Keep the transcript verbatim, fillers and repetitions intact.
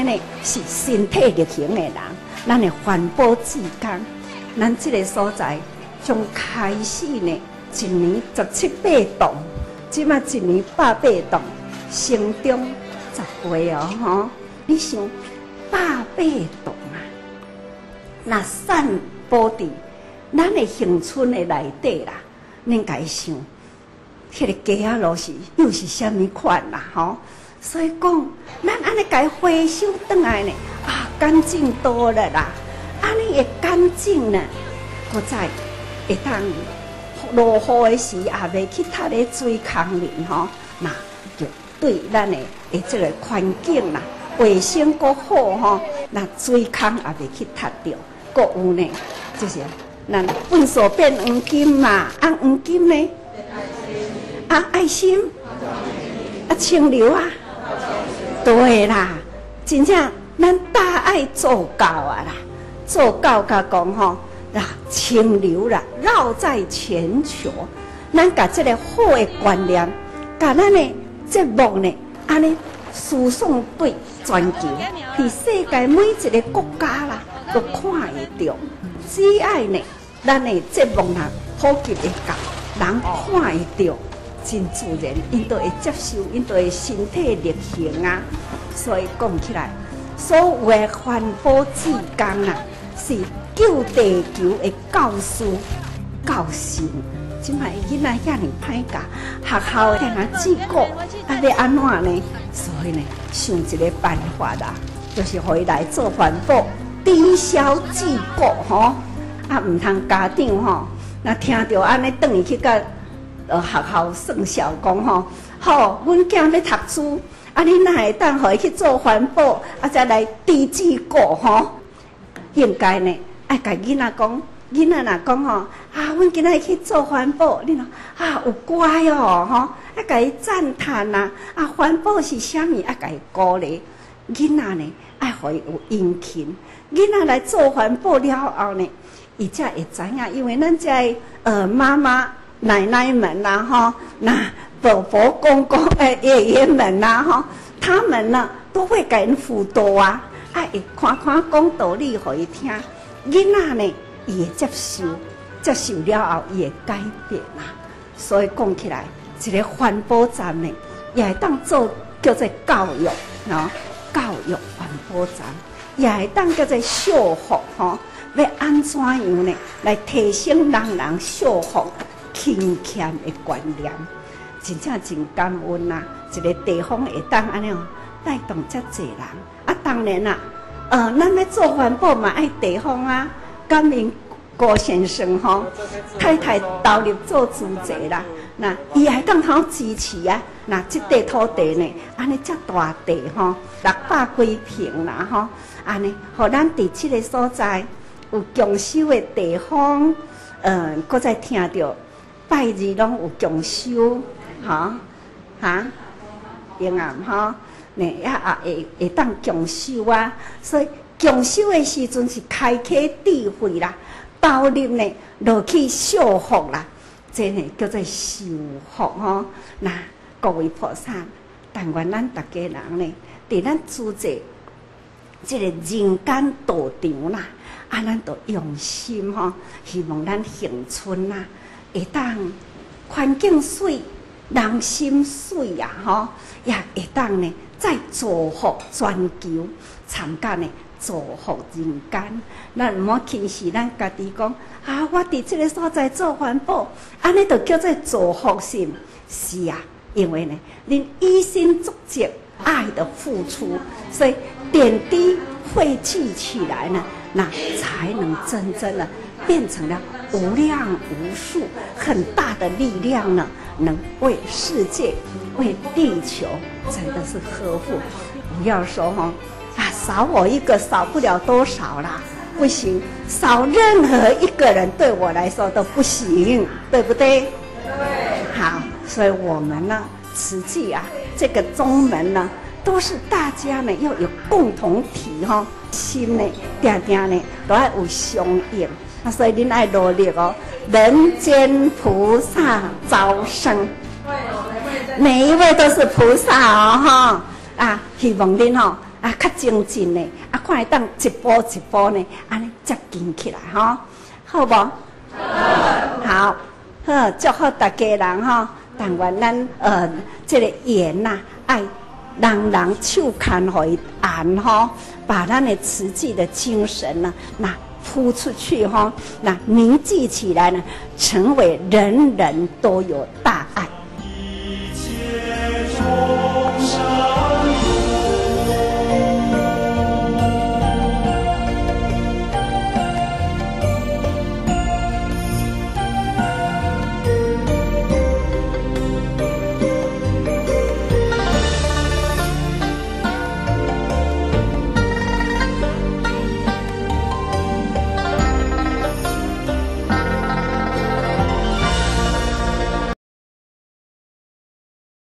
呢是身体力行的人，咱的环保志工，咱这个所在从开始呢，一年十七八栋，即马一年百八栋，成长十倍哦吼！你想百八栋啊，那散布伫咱的乡村的内底啦，恁家想，迄、那个街仔路是又是虾米款啦吼？所以讲，咱安尼家回收转来呢，啊，干净多了啦，安尼会干净呢，搁再会当落雨的时也袂去塌咧水坑里吼，那就对咱的诶这个环境啦，卫生搁好吼，那水坑也袂去塌掉，搁有呢，就是咱粪扫变黄金嘛，啊黄金呢，啊爱心，啊清流啊。对啦，真正咱大爱做到啊啦，做到甲讲吼啦，清流啦，绕在全球。咱甲这个好的观念，甲咱的节目呢，安尼输送对全球，伫世界每一个国家啦，都看会到。只爱呢，咱的节目人普及会到，人看会到。真自然，因都会接受，因都会身体力行啊。所以讲起来，所有的环保志工啊，是救地球的教师、教授。即摆囡仔遐尼歹教，学校的人自顾，啊要安怎呢？所以呢，想一个办法啦，就是互伊来做环保，低消自顾吼。啊，唔通家长吼，那听到安尼，转伊去甲。呃，学校算小讲吼，好，阮囝要读书，啊，你哪会当互伊去做环保，啊，再来低自顾吼？应该呢，爱甲囡仔讲，囡仔若讲吼，啊，阮今仔去做环保，你喏啊有乖哦，吼，啊，甲伊赞叹呐，啊，环保是啥物？啊，甲伊鼓励，囡仔呢，爱互伊有殷勤，囡仔来做环保了后呢，伊才会知影，因为咱这呃妈妈。奶奶们呐、啊，哈，那伯伯公公、诶爷爷们呐、啊，哈，他们呢都会给人辅导啊，啊，会看看讲道理给伊听，囡仔呢伊会接受，接受了后伊会改变啊。所以讲起来，一个环保站呢，也会当做叫做教育，喏，教育环保站，也会当叫做修复，吼，要安怎样呢？来提升人人修复。轻欠的观念，真正真感恩呐！一个地方会当安尼哦，带动遮济人啊。当然啦，呃，咱要做环保嘛，爱地方啊。感恩郭先生吼，太太投入做主席啦，那伊还当好支持啊。那这块土地呢，安尼遮大地吼，六百几平啦吼，安尼，互咱伫这个所在有强修的地方，呃，搁再听到。拜日拢有强修，哈哈，平安哈，呢也也会会当强修啊。所以强修的时阵是开启智慧啦，投入呢落去修复啦，这呢叫做修复吼。那各位菩萨，但愿咱大家人呢，伫咱主持这个人间道场啦，啊，咱都用心吼，希望咱乡村啦。会当环境水，人心水呀，吼，也会当呢再造福全球，参加呢造福人间。咱唔好轻视咱家己讲啊，我伫这个所在做环保，安尼就叫做造福性。是啊，因为呢，恁以身作则，爱的付出，所以点滴汇聚起来呢，那才能真正的。变成了无量无数很大的力量呢，能为世界、为地球，真的是呵护。不要说哈啊，少我一个少不了多少啦，不行，少任何一个人对我来说都不行，对不对？对。好，所以我们呢，实际啊，这个宗门呢，都是大家呢要有共同体哈、哦，心呢，定定呢都要有相应。所以您爱努力哦，人间菩萨招生，每一位都是菩萨哦哈啊！希望您哦啊较精进呢，啊看会当一步一步呢，安尼接近起来吼，好无？好，好，好，祝福大家人吼，但愿咱呃这个缘呐、啊，爱人人手牵互伊按吼，把咱的慈济的精神呢，那铺出去吼，那凝聚起来呢，成为人人都有大爱。